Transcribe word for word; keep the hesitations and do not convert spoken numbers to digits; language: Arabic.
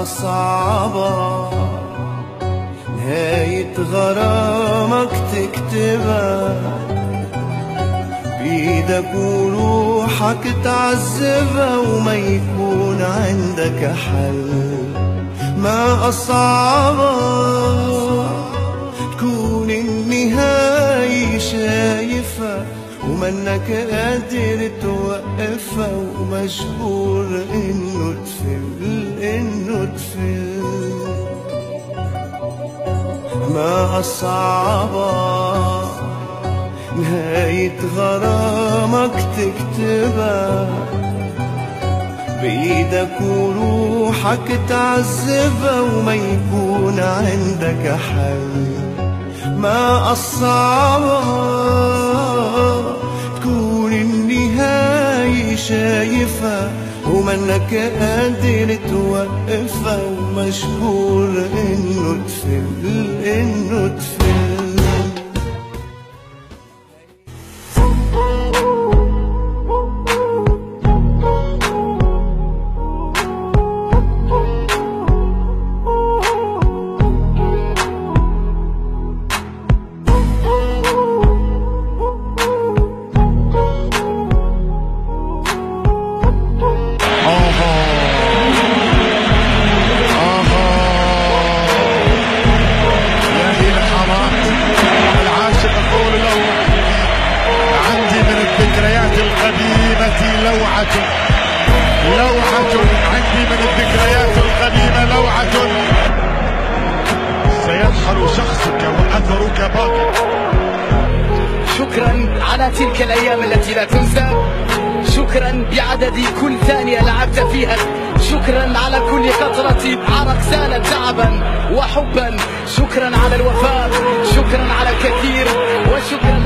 أصعبها نهاية غرامك تكتبها بإيدك وروحك تعذبها وما يكون عندك حل. ما أصعبها تكون النهاية شايفها ومنك قادر توقفها ومجبور إنه تفل إنه تفل. ما أصعبها نهاية غرامك تكتبها بإيدك وروحك تعذبها وما يكون عندك حل. ما أصعبها تكون النهاية شايفها ومنك قادر توقفها ومجبور إنه تفل إنه تفل. لوعة لوعة عندي من الذكريات القديمة، لوعة سيرحل شخصك وأثرك باقي. شكرا على تلك الأيام التي لا تنسى، شكرا بعدد كل ثانية لعبت فيها، شكرا على كل قطرة عرق سالت تعبا وحبا، شكرا على الوفاء، شكرا على الكثير، وشكرا